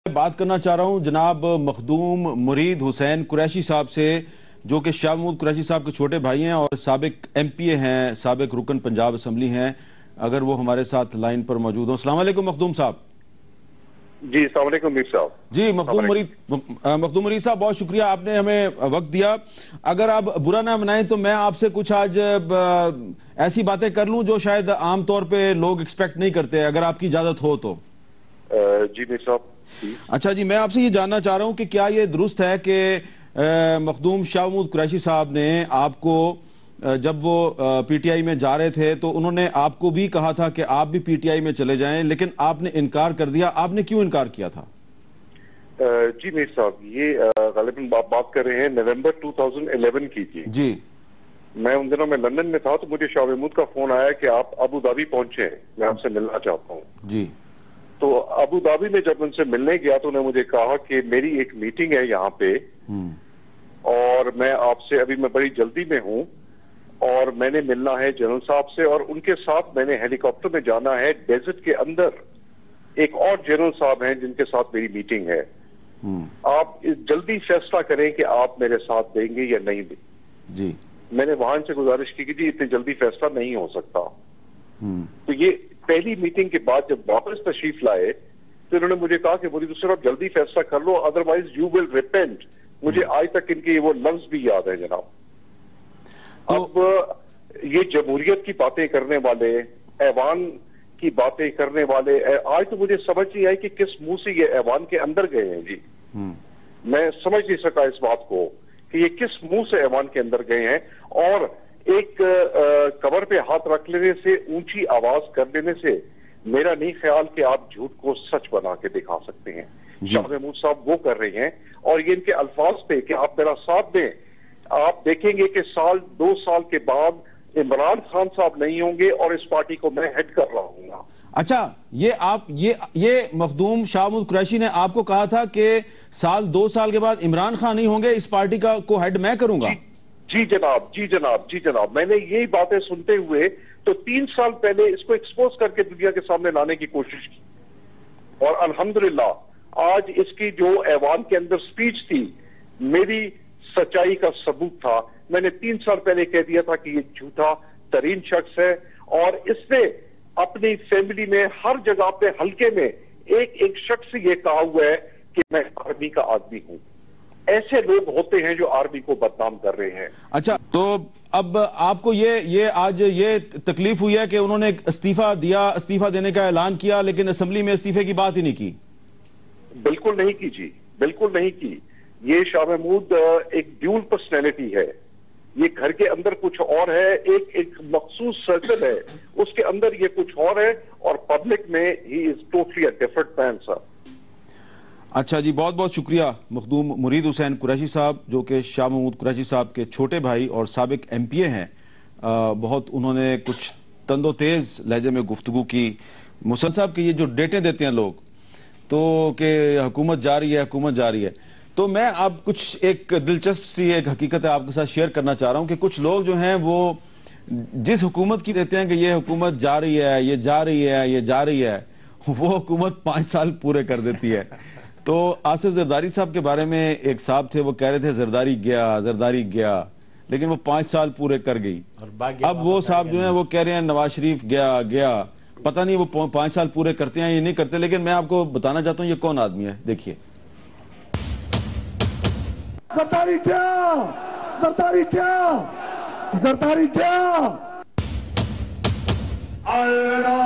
बात करना चाह रहा हूं जनाब मखदूम मुरीद हुसैन कुरैशी साहब से, जो कि शाह महमूद कुरैशी साहब के छोटे भाई हैं और साबिक एमपीए हैं, साबिक रुकन पंजाब असम्बली हैं। अगर वो हमारे साथ लाइन पर मौजूद हो। अस्सलाम वालेकुम मखदूम साहब। जी अस्सलाम वालेकुम मीर साहब। जी मखदूम मुरीद साहब, बहुत शुक्रिया, आपने हमें वक्त दिया। अगर आप बुरा ना मनाएं तो मैं आपसे कुछ आज ऐसी बातें कर लूं जो शायद आम तौर पे लोग एक्सपेक्ट नहीं करते, अगर आपकी इजाजत हो तो। जी मीर साहब। अच्छा जी, मैं आपसे ये जानना चाह रहा हूं कि क्या ये दुरुस्त है कि मखदूम शाह महमूद कुरैशी साहब ने आपको जब वो पीटीआई में जा रहे थे तो उन्होंने आपको भी कहा था कि आप भी पीटीआई में चले जाएं, लेकिन आपने इनकार कर दिया। आपने क्यों इनकार किया था? जी मीर साहब, ये गालिबन बात कर रहे हैं नवंबर 2011 की थी। जी, मैं उन दिनों में लंदन में था तो मुझे शाह महमूद का फोन आया कि आप अबू धाबी पहुंचे हैं, मैं आपसे मिलना चाहता हूँ। जी। तो अबू धाबी में जब उनसे मिलने गया तो उन्होंने मुझे कहा कि मेरी एक मीटिंग है यहाँ पे और मैं आपसे अभी मैं बड़ी जल्दी में हूँ और मैंने मिलना है जनरल साहब से, और उनके साथ मैंने हेलीकॉप्टर में जाना है। डेजर्ट के अंदर एक और जनरल साहब हैं जिनके साथ मेरी मीटिंग है। आप जल्दी फैसला करें कि आप मेरे साथ देंगे या नहीं देंगे। जी। मैंने वहां से गुजारिश की कि जी इतनी जल्दी फैसला नहीं हो सकता। तो ये पहली मीटिंग के बाद जब वापस तशरीफ लाए तो इन्होंने मुझे कहा कि मुझे दूसरा जल्दी फैसला कर लो, अदरवाइज यू विल रिपेंट। मुझे आज तक इनके वो लफ्ज भी याद है जनाब। अब ये जमहूरियत की बातें करने वाले, ऐवान की बातें करने वाले, आज तो मुझे समझ नहीं आई कि किस मुंह से ये ऐवान के अंदर गए हैं। जी मैं समझ नहीं सका इस बात को कि ये किस मुंह से ऐवान के अंदर गए हैं। और एक कमर पे हाथ रख लेने से, ऊंची आवाज कर लेने से मेरा नहीं ख्याल कि आप झूठ को सच बना के दिखा सकते हैं। शाह महमूद साहब वो कर रहे हैं और ये इनके अल्फाज पे कि आप मेरा साथ दें। आप देखेंगे कि साल 2 साल के बाद इमरान खान साहब नहीं होंगे और इस पार्टी को मैं हेड कर रहा हूँ। अच्छा, ये मखदूम शाह महमूद कुरैशी ने आपको कहा था कि साल 2 साल के बाद इमरान खान नहीं होंगे, इस पार्टी को हेड मैं करूंगा? जी जनाब, जी जनाब, जी जनाब। मैंने यही बातें सुनते हुए तो 3 साल पहले इसको एक्सपोज करके दुनिया के सामने लाने की कोशिश की और अल्हम्दुलिल्लाह आज इसकी जो ऐवान के अंदर स्पीच थी मेरी सच्चाई का सबूत था। मैंने 3 साल पहले कह दिया था कि ये झूठा तरीन शख्स है और इसने अपनी फैमिली में हर जगह पे हल्के में एक शख्स ये कहा हुआ है कि मैं आर्मी का आदमी हूं। ऐसे लोग होते हैं जो आर्मी को बदनाम कर रहे हैं। अच्छा, तो अब आपको ये आज ये तकलीफ हुई है कि उन्होंने इस्तीफा दिया, इस्तीफा देने का ऐलान किया, लेकिन असेंबली में इस्तीफे की बात ही नहीं की? बिल्कुल नहीं की जी, बिल्कुल नहीं की। ये शाह महमूद एक ड्यूल पर्सनैलिटी है। ये घर के अंदर कुछ और है, एक मखसूस सर्कल है, उसके अंदर ये कुछ और है और पब्लिक में he is totally a different man sir. अच्छा जी, बहुत बहुत शुक्रिया मखदूम मुरीद हुसैन कुरैशी साहब, जो कि शाह महमूद कुरैशी साहब के छोटे भाई और साबिक एमपीए हैं। बहुत उन्होंने कुछ तंदो तेज लहजे में गुफ्तगू की। मुसलसल साहब के ये जो डेटें देते हैं लोग तो कि हुकूमत जा रही है, हुकूमत जा रही है, तो मैं अब कुछ एक दिलचस्प सी एक हकीकत है आपके साथ शेयर करना चाह रहा हूं कि कुछ लोग जो हैं वो जिस हुकूमत की देते हैं कि ये हुकूमत जा रही है, ये जा रही है, ये जा रही है, वो हुकूमत 5 साल पूरे कर देती है। तो आसिफ जरदारी साहब के बारे में एक साहब थे, वो कह रहे थे जरदारी गया, लेकिन वो 5 साल पूरे कर गई। अब वो साहब जो है वो कह रहे हैं नवाज शरीफ गया। पता नहीं वो 5 साल पूरे करते हैं या नहीं करते, लेकिन मैं आपको बताना चाहता हूँ ये कौन आदमी है। देखिए, जरदारी क्या